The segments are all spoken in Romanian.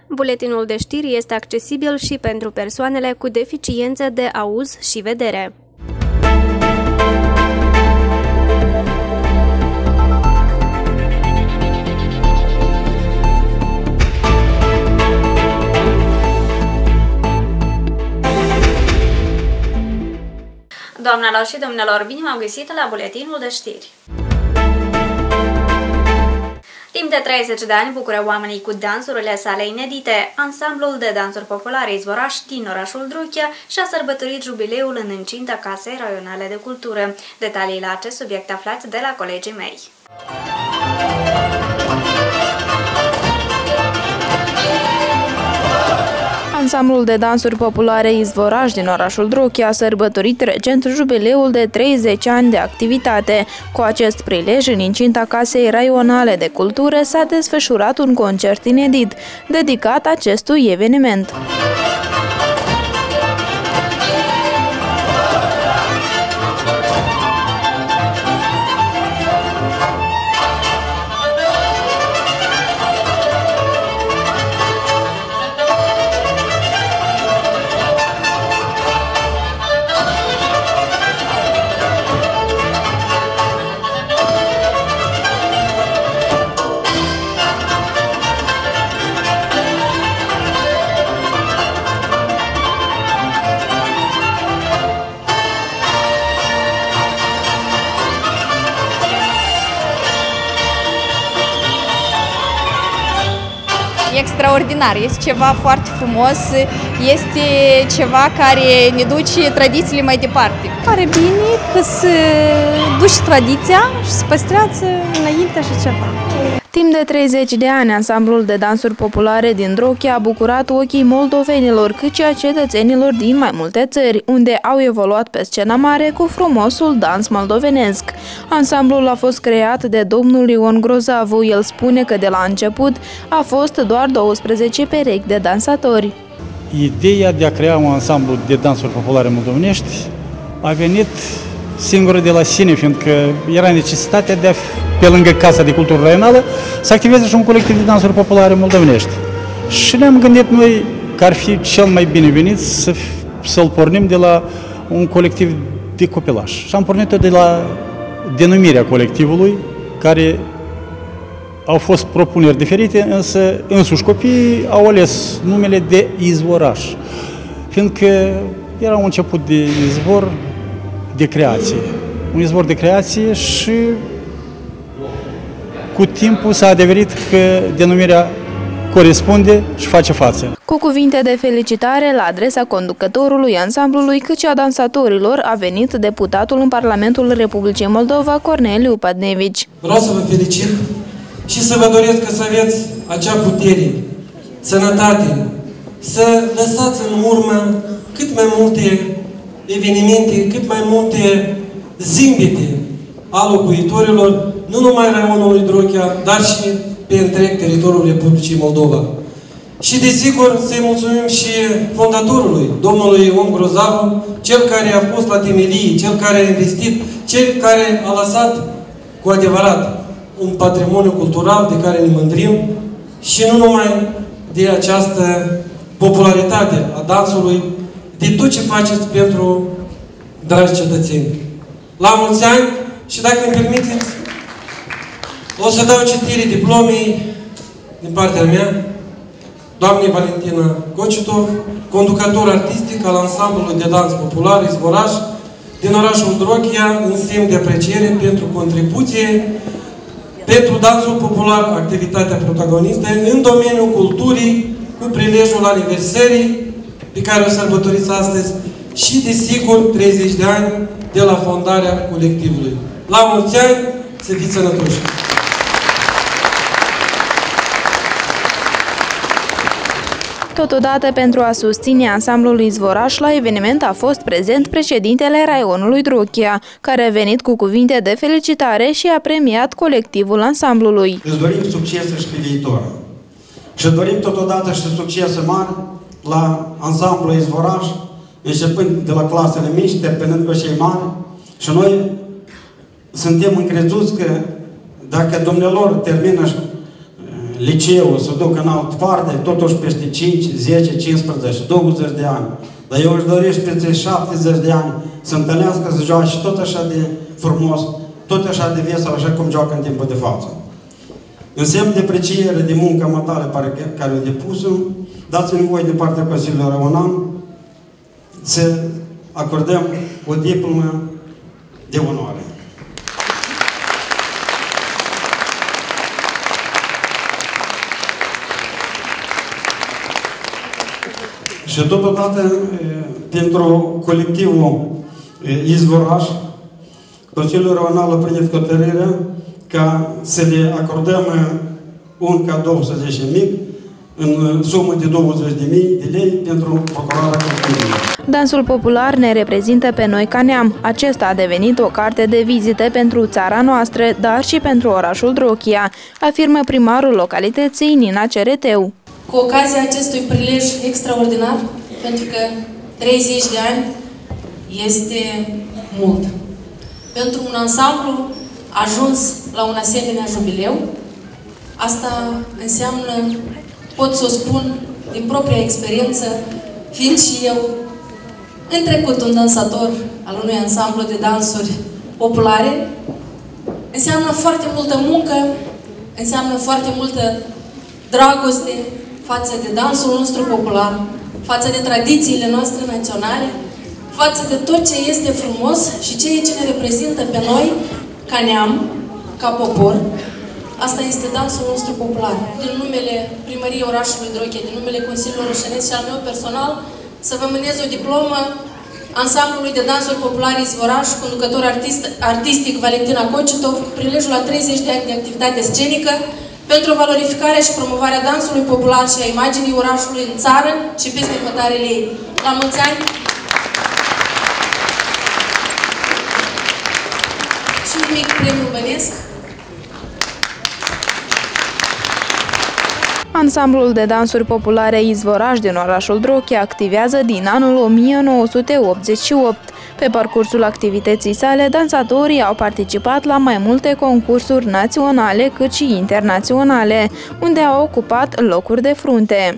Buletinul de știri este accesibil și pentru persoanele cu deficiențe de auz și vedere. Doamnelor și domnilor, bine v-am găsit la Buletinul de știri. Timp de 30 de ani bucură oamenii cu dansurile sale inedite. Ansamblul de dansuri populare Izvoraș din orașul Druchia și-a sărbătorit jubileul în incinta Casei Raionale de Cultură. Detalii la acest subiect aflați de la colegii mei. Ansamblul de dansuri populare Izvoraș din orașul Druchia a sărbătorit recent jubileul de 30 ani de activitate. Cu acest prilej, în incinta Casei Raionale de Cultură, s-a desfășurat un concert inedit, dedicat acestui eveniment. Extraordinar, este ceva foarte frumos, este ceva care ne duce tradițiile mai departe. Pare bine că se duce tradiția și se păstrează înainte și ceva. Timp de 30 de ani, ansamblul de dansuri populare din Druchia a bucurat ochii moldovenilor, cât și a cetățenilor din mai multe țări, unde au evoluat pe scena mare cu frumosul dans moldovenesc. Ansamblul a fost creat de domnul Ion Grozavu. El spune că de la început a fost doar 12 perechi de dansatori. Ideea de a crea un ansamblu de dansuri populare moldovenești a venit singură de la sine, fiindcă era necesitatea de a, pe lângă Casa de Cultură Raională, să activeze și un colectiv de dansuri populare moldovenești. Și ne-am gândit noi că ar fi cel mai binevenit să-l pornim de la un colectiv de copilaș. Și am pornit-o de la denumirea colectivului, care au fost propuneri diferite, însă însuși copiii au ales numele de Izvoraș, fiindcă era un început de izvor de creație. Un izvor de creație și cu timpul s-a adeverit că denumirea corespunde și face față. Cu cuvinte de felicitare la adresa conducătorului ansamblului, cât și a dansatorilor, a venit deputatul în Parlamentul Republicii Moldova, Corneliu Padnevici. Vreau să vă felicit și să vă doresc să aveți acea putere, sănătate, să lăsați în urmă cât mai multe evenimente, cât mai multe zâmbete a locuitorilor, nu numai raionului Druchia, dar și pe întreg teritoriul Republicii Moldova. Și desigur să-i mulțumim și fondatorului, domnului Ion Grozavu, cel care a pus la temelie, cel care a investit, cel care a lăsat cu adevărat un patrimoniu cultural de care ne mândrim și nu numai de această popularitate a dansului, de tot ce faceți pentru dragi cetățeni. La mulți ani și dacă îmi permiteți, o să dau citire diplomei din partea mea, doamnei Valentina Gocitov, conducător artistic al ansamblului de dans popular Izvoraș din orașul Druchia, în semn de apreciere pentru contribuție pentru dansul popular, activitatea protagonistă în domeniul culturii, cu prilejul aniversării pe care o sărbătoriți astăzi și, desigur, 30 de ani de la fondarea colectivului. La mulți ani, să fiți sănătoși! Totodată, pentru a susține ansamblul Izvoraș, la eveniment a fost prezent președintele raionului Druchia, care a venit cu cuvinte de felicitare și a premiat colectivul ansamblului. Îți dorim succese și pe viitor. Și dorim totodată și succese mari la ansamblul Izvoraș, începând de la clasele mici, terminând cu cei mari. Și noi suntem încrezuți că dacă dumnealor termină liceul să ducă în altă parte, totuși peste 5, 10, 15, 20 de ani. Dar eu își doresc peste 70 de ani să întâlnească, să joace tot așa de frumos, tot așa de vesel, așa cum joacă în timpul de față. În semn de apreciere de munca matale care o depusă, dați-mi voi de partea Consiliului Răunan să acordăm o diplomă de onoare. Și totodată, pentru colectivul Izvoraș, Consiliul Răunal a primit hotărârea ca să le acordăm un cadou, să zicem, mic, în sumă de 20.000 de lei pentru procurarea Consiliului. Dansul popular ne reprezintă pe noi ca neam. Acesta a devenit o carte de vizită pentru țara noastră, dar și pentru orașul Drochia, afirmă primarul localității Nina Cereteu. Cu ocazia acestui prilej extraordinar, pentru că 30 de ani este mult. Pentru un ansamblu ajuns la un asemenea jubileu, asta înseamnă, pot să o spun din propria experiență, fiind și eu în trecut un dansator al unui ansamblu de dansuri populare, înseamnă foarte multă muncă, înseamnă foarte multă dragoste față de dansul nostru popular, față de tradițiile noastre naționale, față de tot ce este frumos și ceea ce ne reprezintă pe noi, ca neam, ca popor. Asta este dansul nostru popular. Din numele Primăriei orașului Drochia, din numele Consiliului Roșenesc și al meu personal, să vă mânez o diplomă ansamblului de dansuri populare Izvoraș, conducător artistic Valentina Cocitov, cu prilejul la 30 de ani de activitate scenică, pentru valorificarea și promovarea dansului popular și a imaginii orașului în țară și peste hotărele ei. La mulți ani! Și un mic premiu bănesc. Ansamblul de dansuri populare Izvoraș din orașul Drochia activează din anul 1988. Pe parcursul activității sale, dansatorii au participat la mai multe concursuri naționale cât și internaționale, unde au ocupat locuri de frunte.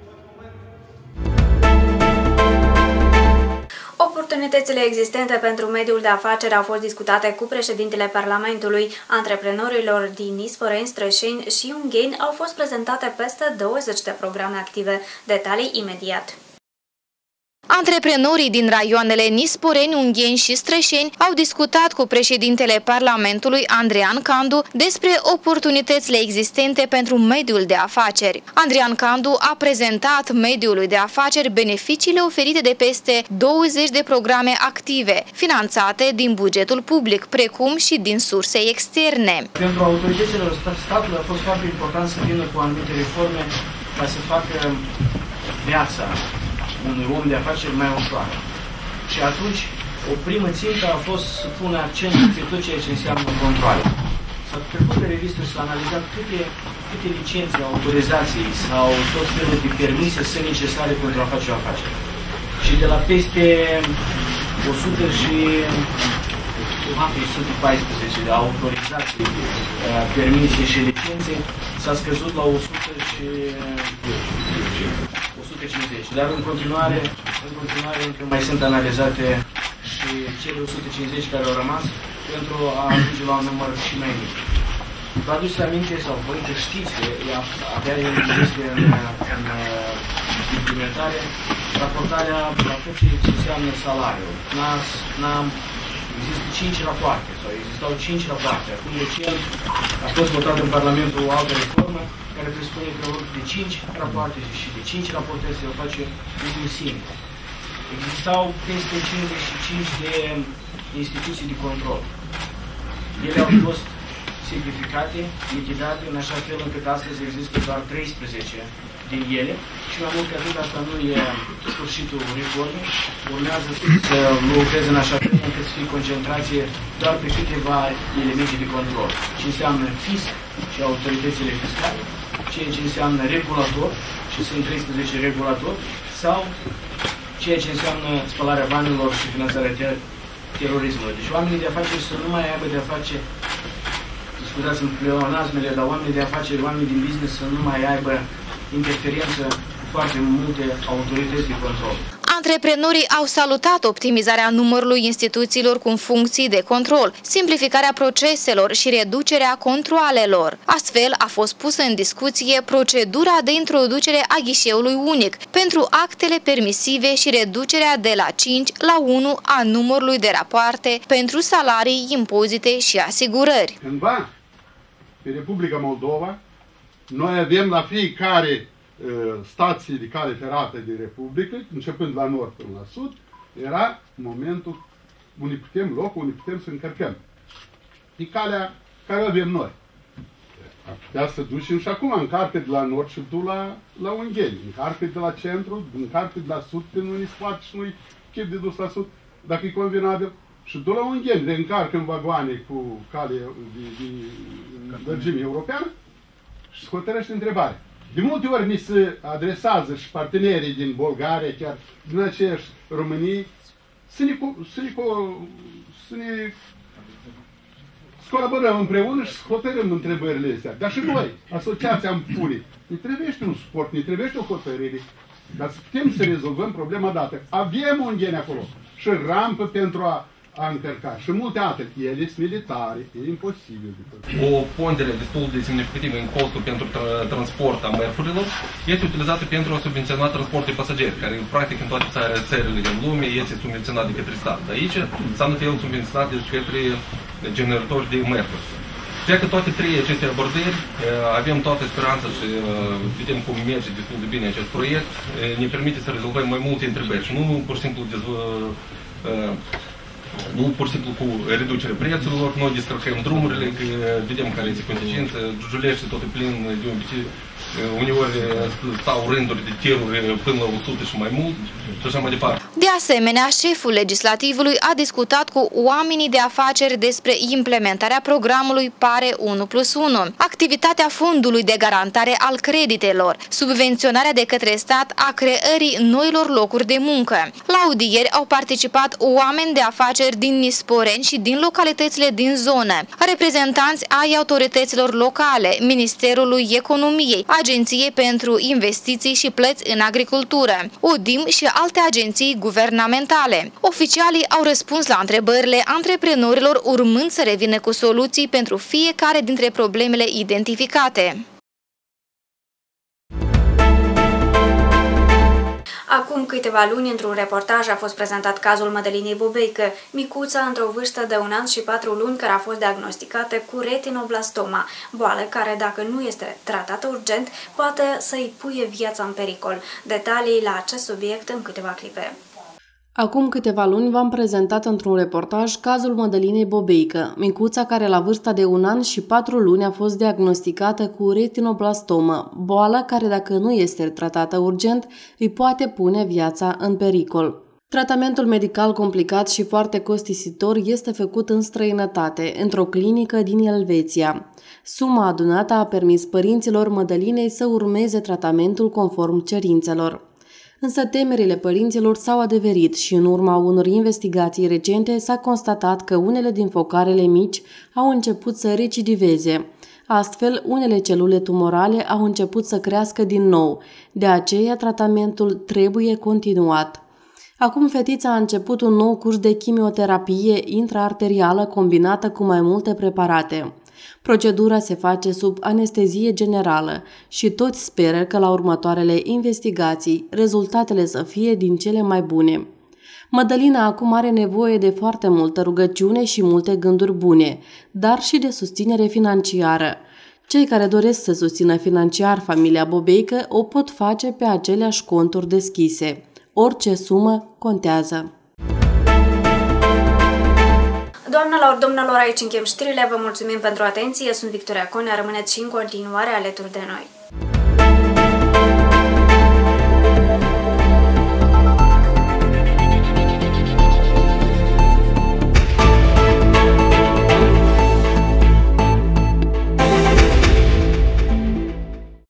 Oportunitățile existente pentru mediul de afaceri au fost discutate cu președintele Parlamentului. Antreprenorilor din Nisporeni, Strășeni și Ungheni au fost prezentate peste 20 de programe active. Detalii imediat. Antreprenorii din raioanele Nisporeni, Ungheni și Strășeni au discutat cu președintele Parlamentului, Andrean Candu, despre oportunitățile existente pentru mediul de afaceri. Andrean Candu a prezentat mediului de afaceri beneficiile oferite de peste 20 de programe active, finanțate din bugetul public, precum și din surse externe. Pentru autoritățile statului a fost foarte important să vină cu anumite reforme ca să facă viața unui om de afaceri mai ușoară. Și atunci, o primă țintă a fost să pună accent pe tot ceea ce înseamnă controale. S-a trecut pe revistă și s-a analizat câte licențe, autorizații sau tot felul de permise sunt necesare pentru a face o afacere. Și de la peste 114 de autorizații, permise și licențe, s-a scăzut la 150. Dar în continuare încă mai sunt analizate și cele 150 care au rămas pentru a ajunge la un număr și mai mic. Vă aduceți aminte sau voi că știți că abia este în implementare raportarea la tot ce înseamnă salariul. Există 5 rapoarte, sau existau 5 rapoarte. Acum recent a fost votat în Parlament o altă reformă care presupune că de 5 rapoarte și de 5 raportări se va face unul singur. Existau peste 55 de instituții de control. Ele au fost simplificate, lichidate, în așa fel încât astăzi există doar 13 din ele și mai mult că atât asta nu e sfârșitul reformei, urmează să lucreze în așa fel încât să fie concentrație doar pe câteva elemente de control, ce înseamnă fisc și autoritățile fiscale, ceea ce înseamnă regulator, și sunt 13 regulatori, sau ceea ce înseamnă spălarea banilor și finanțarea terorismului. Deci oamenii de afaceri să nu mai aibă de a face, să scuzați-mi pleonasmele, dar oamenii de afaceri, oamenii din business să nu mai aibă interferență cu foarte multe autorități de control. Antreprenorii au salutat optimizarea numărului instituțiilor cu funcții de control, simplificarea proceselor și reducerea controalelor. Astfel, a fost pusă în discuție procedura de introducere a ghișeului unic pentru actele permisive și reducerea de la 5 la 1 a numărului de rapoarte pentru salarii, impozite și asigurări. Cândva, pe Republica Moldova, noi avem la fiecare stații de cale ferată de Republică, începând la nord până la sud, era momentul unde putem, locul unde putem să încărcăm. E calea care o avem noi. Ar putea să ducem și acum încarcă de la nord și du la Ungheni, încarcă de la centru, încarcă de la sud, când nu-i spate și nu-i chip de dus la sud, dacă e convenabil, și du la Ungheni, reîncarcă în vagoane cu cale de lărgime europeană și se hotărăște întrebarea. De multe ori ni se adresează și partenerii din Bulgaria, chiar din aceeași România, să ne colaborăm împreună și să hotărâm întrebările astea. Dar și noi, Asociația Ampulii, ne trebuiește un suport, ne trebuiește o hotărâre, ca să putem să rezolvăm problema dată. Avem Ungheni acolo și rampă pentru a încărca și multe altele. Ele sunt militare, e imposibil. O pondere destul de semnificativă în costul pentru transport a mărfurilor este utilizată pentru a subvenționa transportul de pasageri, care practic în toate țările din lume este subvenționat de către stat. Dar aici s-a el subvenționat de către generatori de mărfuri. Cred că toate trei aceste abordări avem toată speranța și vedem cum merge destul de bine acest proiect, ne permite să rezolvăm mai multe întrebări și nu pur și simplu cu reducerea prețurilor, noi descărcăm drumurile, că vedem care este consecința, Giulești tot e plin de obicei, uneori stau rânduri de tiruri până la 100 și mai mult și așa mai departe. De asemenea, șeful legislativului a discutat cu oamenii de afaceri despre implementarea programului PARE 1+1, activitatea Fondului de Garantare al Creditelor, subvenționarea de către stat a creării noilor locuri de muncă. La audieri au participat oameni de afaceri din Nisporeni și din localitățile din zonă, reprezentanți ai autorităților locale, Ministerului Economiei, Agenției pentru Investiții și Plăți în Agricultură, ODIM și alte agenții guvernamentale. Oficialii au răspuns la întrebările antreprenorilor, urmând să revină cu soluții pentru fiecare dintre problemele identificate. Acum câteva luni, într-un reportaj, a fost prezentat cazul Mădălinei Bobeică, micuța într-o vârstă de 1 an și 4 luni care a fost diagnosticată cu retinoblastoma, boală care, dacă nu este tratată urgent, poate să-i puie viața în pericol. Detalii la acest subiect în câteva clipe. Acum câteva luni v-am prezentat într-un reportaj cazul Mădălinei Bobeică, micuța care la vârsta de 1 an și 4 luni a fost diagnosticată cu retinoblastomă, boală care dacă nu este tratată urgent îi poate pune viața în pericol. Tratamentul medical complicat și foarte costisitor este făcut în străinătate, într-o clinică din Elveția. Suma adunată a permis părinților Mădălinei să urmeze tratamentul conform cerințelor. Însă temerile părinților s-au adeverit și în urma unor investigații recente s-a constatat că unele din focarele mici au început să recidiveze. Astfel, unele celule tumorale au început să crească din nou, de aceea tratamentul trebuie continuat. Acum fetița a început un nou curs de chimioterapie intraarterială combinată cu mai multe preparate. Procedura se face sub anestezie generală și toți speră că la următoarele investigații rezultatele să fie din cele mai bune. Mădălina acum are nevoie de foarte multă rugăciune și multe gânduri bune, dar și de susținere financiară. Cei care doresc să susțină financiar familia Bobeică o pot face pe aceleași conturi deschise. Orice sumă contează. Doamnelor, domnilor, aici închem știrile. Vă mulțumim pentru atenție. Sunt Victoria Conea. Rămâneți și în continuare alături de noi.